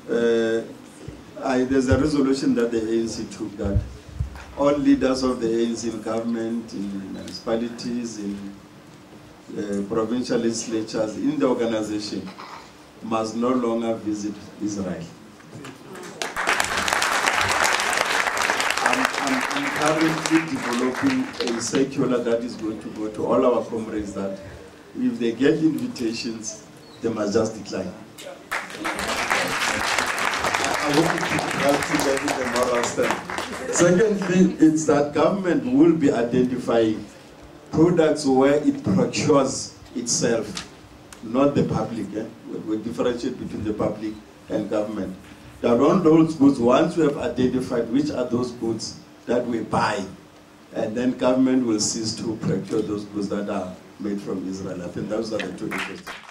there's a resolution that the ANC took that all leaders of the ANC in government, in municipalities, in provincial legislatures, in the organization, must no longer visit Israel. I'm currently developing a circular that is going to go to all our comrades that if they get invitations, they must just decline. I hope you keep that in the moral stand. Secondly, it's that government will be identifying products where it procures itself, not the public. We differentiate between the public and government. That on those goods, once we have identified which are those goods that we buy, and then government will cease to procure those goods that are made from Israel. I think those are the two questions.